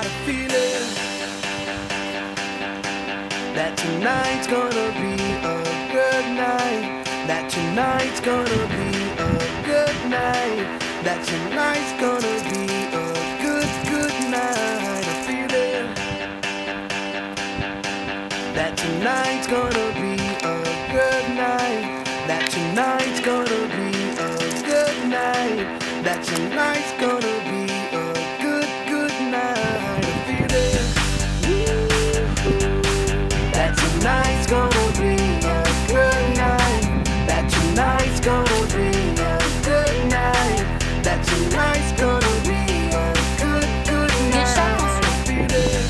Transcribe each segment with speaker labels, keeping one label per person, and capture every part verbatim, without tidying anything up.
Speaker 1: got a feeling that tonight's gonna be a good night. That tonight's gonna be a good night. That tonight's gonna be a good, good night. A feeling that tonight's gonna be a good night. That tonight's gonna be a good night. That tonight's gonna be a good, good night. A feeling that tonight's gonna be a good night. That tonight's gonna be a good night. That tonight's gonna be a good, good night. A feeling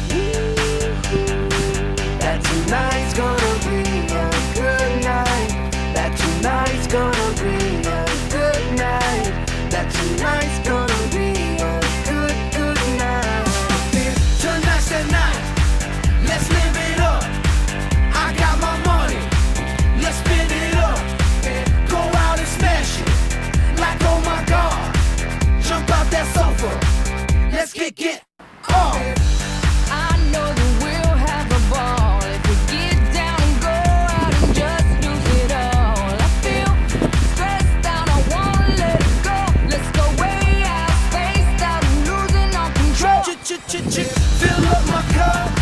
Speaker 1: that tonight's gonna be a good night. That tonight's gonna be a good night. That tonight's gonna be a good, good night. Tonight's the night. Let's live it up. I got my money. Let's spend it up. Go out and smash it. Like oh my God. Jump out that sofa. Let's get get on.
Speaker 2: I know that we'll have a ball if we get down and go out and just lose it all. I feel stressed out, I wanna let it go. Let's go way out, spaced out, and losing all control.
Speaker 1: Ch ch ch ch. Fill up my cup.